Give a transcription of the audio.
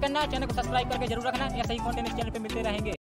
करना, चैनल को सब्सक्राइब करके जरूर रखना। ऐसे ही कंटेंट इस चैनल पे मिलते रहेंगे।